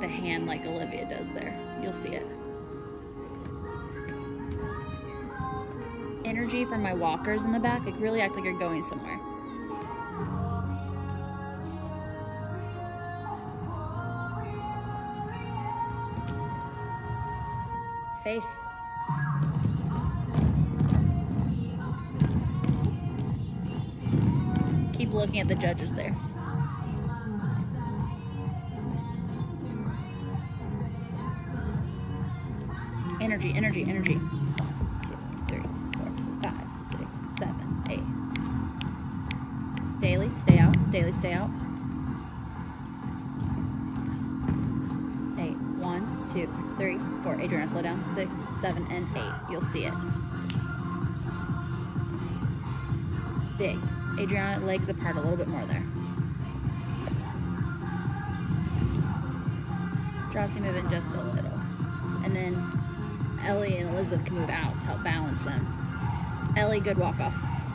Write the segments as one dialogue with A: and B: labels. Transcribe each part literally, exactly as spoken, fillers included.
A: the hand like Olivia does there. You'll see it. Energy from my walkers in the back, like really act like you're going somewhere. Face. Keep looking at the judges there. Energy, energy, energy. Two, three, four, five, six, seven, eight. Daily, stay out. Daily, stay out. Eight. One, two, three, four. Adriana, slow down. Six, seven, and eight. You'll see it. Big. Adriana, legs apart a little bit more there. Jossie, move in just a little. And then Ellie and Elizabeth can move out to help balance them. Ellie, good walk off.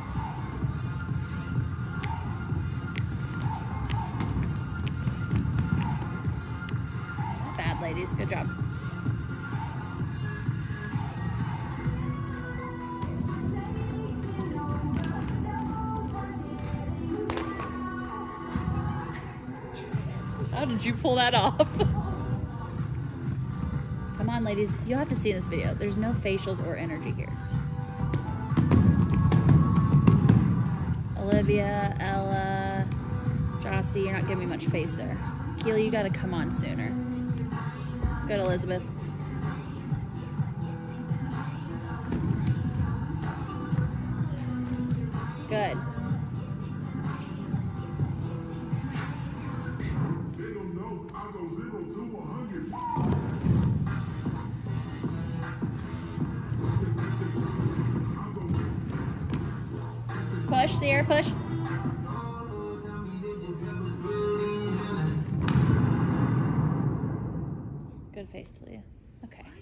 A: Bad ladies, good job. How did you pull that off? Come on, ladies. You'll have to see in this video. There's no facials or energy here. Olivia, Ella, Jossie, you're not giving me much face there. Keely, you gotta come on sooner. Good, Elizabeth. Good. Push, Sierra, push. Good face, Talia. Okay.